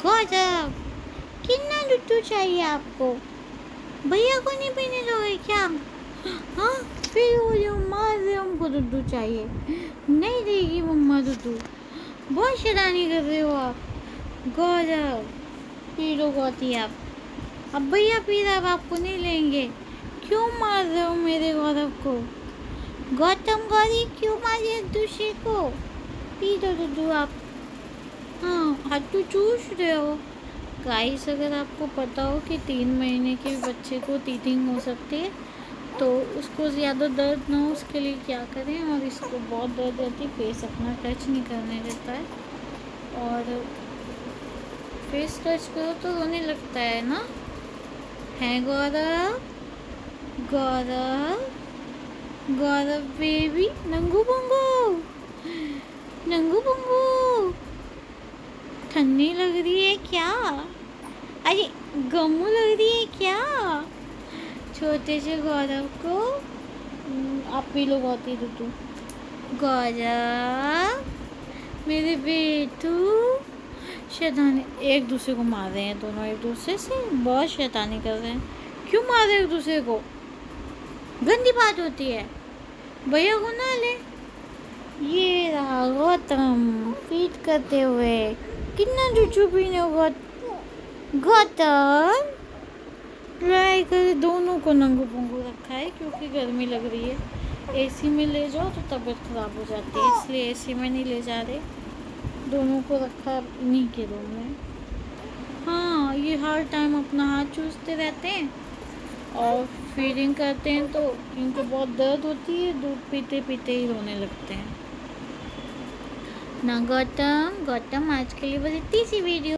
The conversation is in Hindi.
गौरव, कितना दूध चाहिए आपको? भैया को नहीं पीने दोगे क्या? हाँ, फिर वो जो मार रहे हमको दूध चाहिए। नहीं देगी मम्मा दूध। बहुत शैतानी कर रहे हो आप। गौरव, पी लो गौती आप। अब भैया पी रहा, अब आपको नहीं लेंगे। क्यों मार रहे हो मेरे गौरव को? गौतम गौरी, क्यों मारे एक दूसरे को? पी दो दूध आप। हाँ, हाथ तो चूस रहे हो। गाइस, अगर आपको पता हो कि 3 महीने के बच्चे को टीथिंग हो सकती है, तो उसको ज़्यादा दर्द ना हो उसके लिए क्या करें। और इसको बहुत दर्द रहती है, फेस अपना टच नहीं करने देता है, और फेस टच करो तो रोने लगता है ना। है गौरव, गौरव, गौरव बेबी, नंगू पंगू, नंगू पंगू, ठंडी लग रही है क्या? अरे गम्मू लग रही है क्या? छोटे से गौरव को आप पी लो गौती दूध। गौरव, मेरे बेटू, शैतानी एक दूसरे को मार रहे हैं दोनों, एक दूसरे से बहुत शैतानी कर रहे हैं। क्यों मार रहे एक दूसरे को? गंदी बात होती है। भैया को ना ले। ये रहा गौतम फीड करते हुए। कितना चूचू पीने हो गौतम? ट्राई कर, दोनों को नंगू पंगू रखा है क्योंकि गर्मी लग रही है। एसी में ले जाओ तो तबीयत ख़राब हो जाती है, इसलिए एसी में नहीं ले जा रहे। दोनों को रखा इन्हीं के रूम में। हाँ, ये हर टाइम अपना हाथ चूसते रहते हैं और फीडिंग करते हैं तो इनको बहुत दर्द होती है, दूध पीते पीते ही रोने लगते हैं ना। गौतम, गौतम, आज के लिए बस इतनी सी वीडियो।